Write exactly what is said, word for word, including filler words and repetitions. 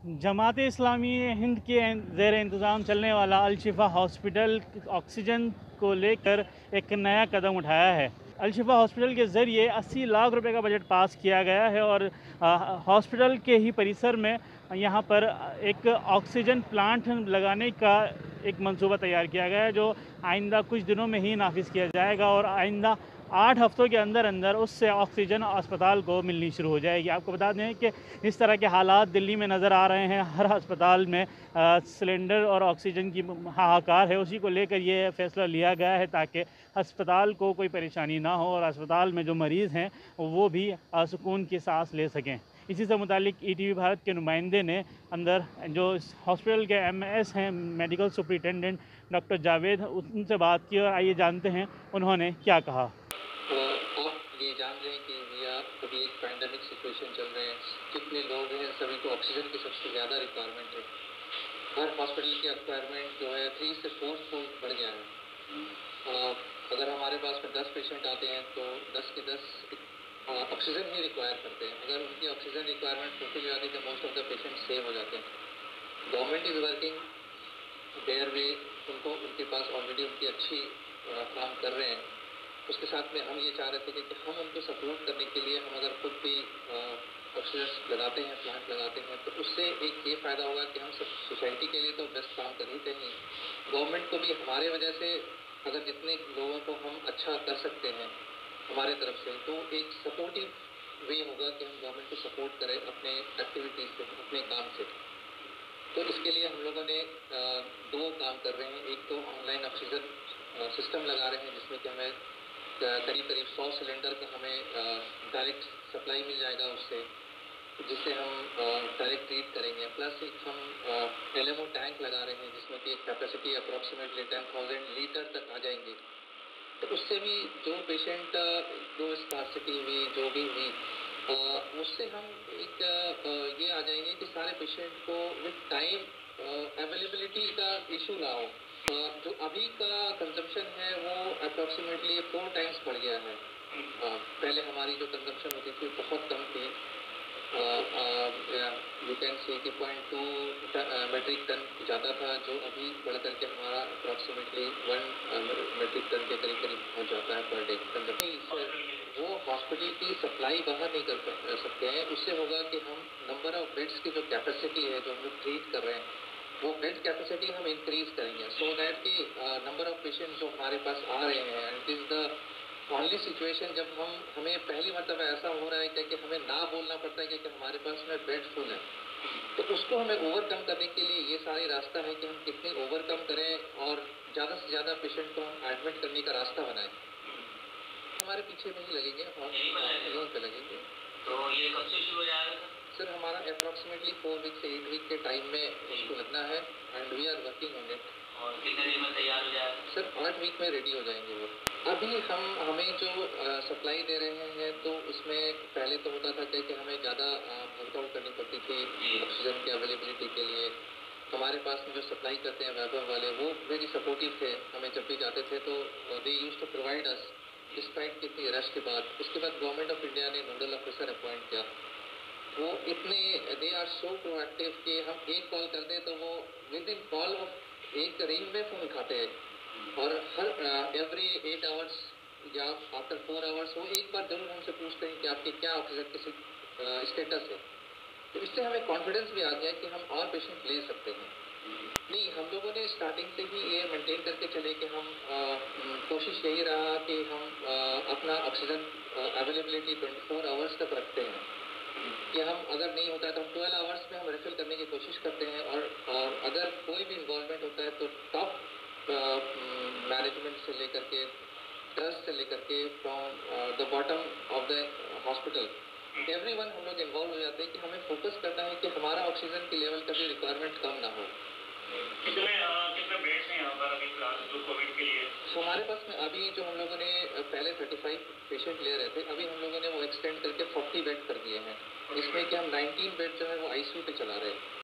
जमात इस्लामी हिंद के ज़ेर इंतज़ाम चलने वाला अल-शिफ़ा हॉस्पिटल ऑक्सीजन को लेकर एक नया कदम उठाया है। अल-शिफ़ा हॉस्पिटल के ज़रिए अस्सी लाख रुपए का बजट पास किया गया है और हॉस्पिटल के ही परिसर में यहाँ पर एक ऑक्सीजन प्लांट लगाने का एक मंसूबा तैयार किया गया है, जो आइंदा कुछ दिनों में ही नाफिज किया जाएगा और आइंदा आठ हफ्तों के अंदर अंदर उससे ऑक्सीजन अस्पताल को मिलनी शुरू हो जाएगी। आपको बता दें कि इस तरह के हालात दिल्ली में नज़र आ रहे हैं। हर अस्पताल में आ, सिलेंडर और ऑक्सीजन की हाहाकार है। उसी को लेकर ये फैसला लिया गया है ताकि अस्पताल को कोई परेशानी ना हो और अस्पताल में जो मरीज़ हैं वो भी सुकून की सांस ले सकें। इसी से मुतालिक ई टी वी भारत के नुमाइंदे ने अंदर जो हॉस्पिटल के एम एस हैं, मेडिकल सुपरिटेंडेंट डॉक्टर जावेद, उनसे बात की और आइए जानते हैं उन्होंने क्या कहा। आप ये जान रहे हैं कि भैया अभी एक पैंडेमिक सिचुएशन चल रहे हैं, कितने लोग हैं, सभी को ऑक्सीजन की सबसे ज़्यादा रिक्वायरमेंट है। हर हॉस्पिटल की रिक्वायरमेंट जो है थ्री से फोर फोल्ड बढ़ गया है। अगर हमारे पास में दस पेशेंट आते हैं तो दस के दस ऑक्सीजन ही रिक्वायर करते हैं। अगर उनकी ऑक्सीजन रिक्वायरमेंट फुलफिल हो जाती है तो most of the patient save हो जाते हैं। Government is working their way, उनको उनके पास ऑलरेडी उनकी अच्छी काम कर रहे हैं। उसके साथ में हम ये चाह रहे थे कि, कि हम उनको सपोर्ट करने के लिए हम अगर खुद भी ऑक्सीजन लगाते हैं, प्लांट लगाते हैं, तो उससे एक ये फ़ायदा होगा कि हम सब सोसाइटी के लिए तो बेस्ट काम कर ही नहीं, गवर्नमेंट को भी हमारे वजह से अगर जितने लोगों को हम अच्छा कर सकते हैं हमारे तरफ से, तो एक सपोर्टिव वे होगा कि हम गवर्नमेंट को सपोर्ट करें अपने एक्टिविटीज़ से, अपने काम से। तो इसके लिए हम लोगों ने दो काम कर रहे हैं। एक तो ऑनलाइन ऑक्सीजन सिस्टम लगा रहे हैं जिसमें कि हमें करीब करीब सौ सिलेंडर का हमें डायरेक्ट सप्लाई मिल जाएगा उससे, जिससे हम डायरेक्ट ट्रीट करेंगे। प्लस एक हम एल एम ओ टैंक लगा रहे हैं जिसमें कि capacity approximately ten thousand litre तक आ जाएंगे। तो उससे भी जो पेशेंट जो स्कार्सिटी हुई, जो भी हुई, उससे हम एक ये आ जाएंगे कि सारे पेशेंट को विद टाइम अवेलेबिलिटी का इशू ना हो। जो अभी का कंजम्पशन है वो अप्रॉक्सीमेटली फोर टाइम्स बढ़ गया है। पहले हमारी जो कंजम्पशन होती थी बहुत कम थी, यू कैन सी कि पॉइंट टू मेट्रिक टन जाता था, जो अभी बढ़ करके हमारा अप्रॉक्सीमेटली वन मेट्रिक टन के करीब करीब पहुँच जाता है पर डे कंजम्पशन। वो हॉस्पिटल की सप्लाई बाहर नहीं कर सकते हैं। उससे होगा कि हम नंबर ऑफ बेड्स की जो कैपेसिटी है, जो हम लोग ट्रीट कर रहे हैं, वो बेड कैपेसिटी हम इंक्रीज करेंगे सो दैट कि नंबर ऑफ पेशेंट जो हमारे पास आ रहे हैं, and it is the only situation जब हम हमें पहली मरतबा ऐसा हो रहा है कि, कि हमें ना बोलना पड़ता है कि, कि हमारे पास में बेड फुल है। तो उसको हमें ओवरकम करने के लिए ये सारी रास्ता है कि हम कितने ओवरकम करें और ज़्यादा से ज़्यादा पेशेंट को हम एडमिट करने का रास्ता बनाएं। हमारे पीछे नहीं लगेंगे, यहीं पे लगेंगे। तो ये कब से शुरू हो जाएगा सर? हमारा अप्रॉक्सीमेटली फोर वीक से एट वीक के टाइम में उसको लगना है and we are working on it. और कितने दिन में तैयार हो जाएगा सर? आठ वीक में रेडी हो जाएंगे वो। अभी हम हमें जो सप्लाई दे रहे हैं तो उसमें पहले तो होता था कि हमें ज़्यादा वर्कआउट करनी पड़ती थी ऑक्सीजन की अवेलेबिलिटी के लिए। हमारे पास में जो सप्लाई करते हैं वैभव वाले, वो वेरी सपोर्टिव थे। हमें जब भी जाते थे तो they used to provide us despite कितनी रश के बाद। उसके बाद गवर्नमेंट ऑफ इंडिया ने नोडल ऑफिसर अपॉइंट किया। वो इतने दे आर सो प्रोएक्टिव कि हम एक कॉल कर दें तो वो विद इन कॉल ऑफ एक रिंग में फ़ोन उठाते हैं और हर एवरी एट आवर्स या आफ्टर फोर आवर्स वो एक बार जरूर हमसे पूछते हैं कि आपकी क्या ऑक्सीजन की स्टेटस है। तो इससे हमें कॉन्फिडेंस भी आ गया कि हम और पेशेंट ले सकते हैं। नहीं, हम लोगों ने स्टार्टिंग से ही ये मेंटेन करके चले कि हम आ, कोशिश यही रहा कि हम आ, अपना oxygen availability twenty four hours तक रखते हैं कि हम अगर नहीं होता है तो हम ट्वेल्व आवर्स में हम रिफिल करने की कोशिश करते हैं। और, और अगर कोई भी इन्वॉल्वमेंट होता है तो टॉप मैनेजमेंट से लेकर के, ट्रस्ट से लेकर के, from the bottom of the hospital everyone हम लोग इन्वॉल्व हो जाते हैं कि हमें फोकस करना है कि हमारा ऑक्सीजन की लेवल का भी रिक्वायरमेंट कम ना हो। कितने कितने बेड्स हैं यहाँ पर अभी फिलहाल जो कोविड के लिए? तो हमारे पास में अभी जो हम लोगों ने पहले पैंतीस पेशेंट ले रहे थे, अभी हम लोगों ने वो एक्सटेंड करके चालीस बेड कर दिए हैं। इसमें कि हम उन्नीस बेड जो है वो आईसीयू पे चला रहे हैं।